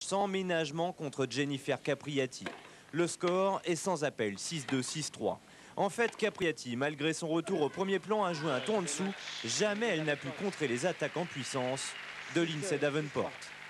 sans ménagement contre Jennifer Capriati. Le score est sans appel, 6-2, 6-3. En fait, Capriati, malgré son retour au premier plan, a joué un ton en dessous. Jamais elle n'a pu contrer les attaques en puissance de Lindsay Davenport.